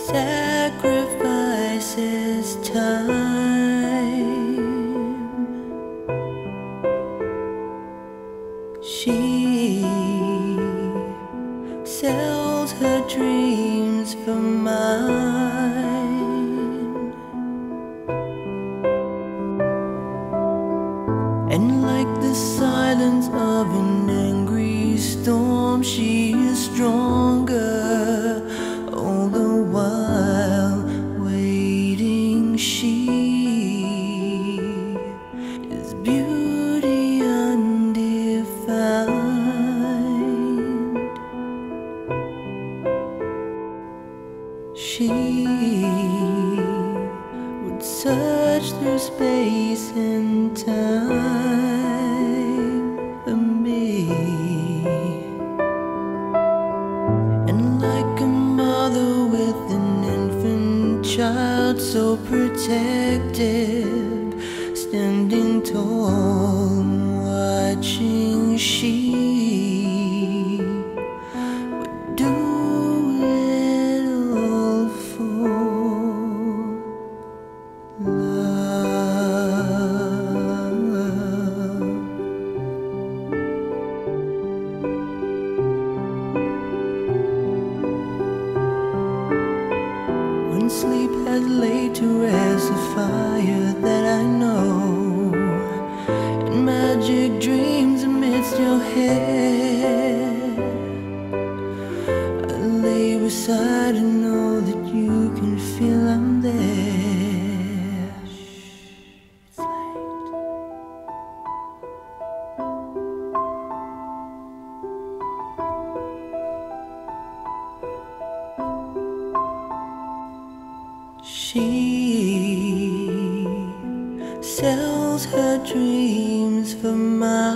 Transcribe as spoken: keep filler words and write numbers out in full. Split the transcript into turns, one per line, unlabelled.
sacrifices time. She sells her dreams for mine, and like the silence of an angry storm, she is stronger. All the while waiting, she is beauty undefined. She would search through space and time for me, and like a mother with an infant child, so protective, standing tall and watching, she would do it all for love. When sleep has laid to rest the fire that I know, and magic dreams amidst your head, I lay beside and know that you can feel I'm there. Shh, it's light. She sells her dreams for mine.